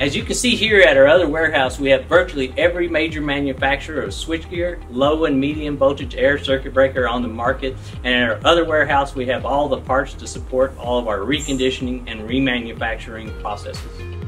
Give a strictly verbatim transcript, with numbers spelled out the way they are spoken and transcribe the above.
As you can see here at our other warehouse, we have virtually every major manufacturer of switchgear, low and medium voltage air circuit breaker on the market. And at our other warehouse, we have all the parts to support all of our reconditioning and remanufacturing processes.